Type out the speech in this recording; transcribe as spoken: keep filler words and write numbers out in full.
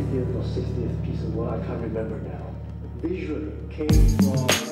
fiftieth or sixtieth piece of work, I can't remember now, visually came from